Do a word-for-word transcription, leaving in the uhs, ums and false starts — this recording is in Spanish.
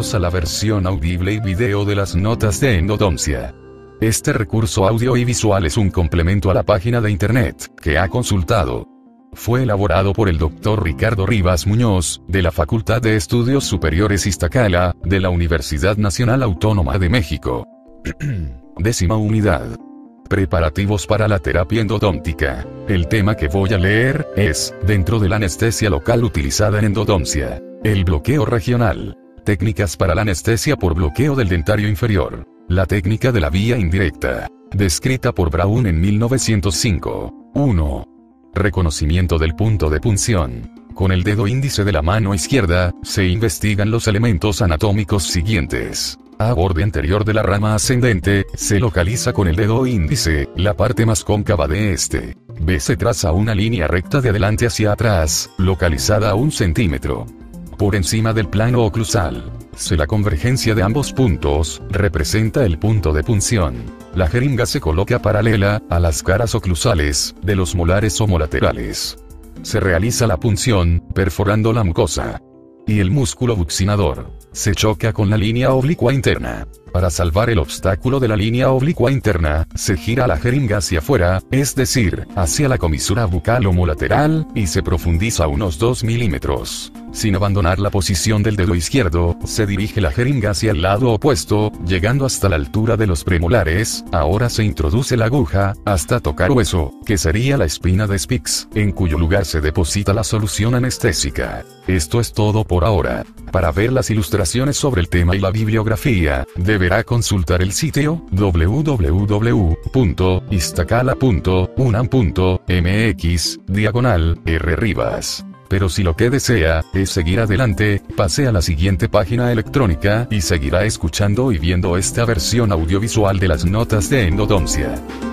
Bienvenidos a la versión audible y video de las notas de endodoncia. Este recurso audio y visual es un complemento a la página de internet que ha consultado. Fue elaborado por el doctor Ricardo Rivas Muñoz, de la Facultad de Estudios Superiores Iztacala, de la Universidad Nacional Autónoma de México. Décima unidad. Preparativos para la terapia endodóntica. El tema que voy a leer es, dentro de la anestesia local utilizada en endodoncia, el bloqueo regional. Técnicas para la anestesia por bloqueo del dentario inferior. La técnica de la vía indirecta. Descrita por Braun en mil novecientos cinco. uno. Reconocimiento del punto de punción. Con el dedo índice de la mano izquierda, se investigan los elementos anatómicos siguientes. A borde anterior de la rama ascendente, se localiza con el dedo índice, la parte más cóncava de este. B. Se traza una línea recta de adelante hacia atrás, localizada a un centímetro por encima del plano oclusal. C. La convergencia de ambos puntos, representa el punto de punción. La jeringa se coloca paralela a las caras oclusales, de los molares homolaterales. Se realiza la punción, perforando la mucosa y el músculo buccinador. Se choca con la línea oblicua interna. Para salvar el obstáculo de la línea oblicua interna, se gira la jeringa hacia afuera, es decir, hacia la comisura bucal homolateral, y se profundiza unos dos milímetros. Sin abandonar la posición del dedo izquierdo, se dirige la jeringa hacia el lado opuesto, llegando hasta la altura de los premolares. Ahora se introduce la aguja, hasta tocar hueso, que sería la espina de Spix, en cuyo lugar se deposita la solución anestésica. Esto es todo por ahora. Para ver las ilustraciones sobre el tema y la bibliografía, deberá consultar el sitio w w w punto iztacala punto unam punto m x diagonal R Rivas. Pero si lo que desea es seguir adelante, pase a la siguiente página electrónica y seguirá escuchando y viendo esta versión audiovisual de las notas de endodoncia.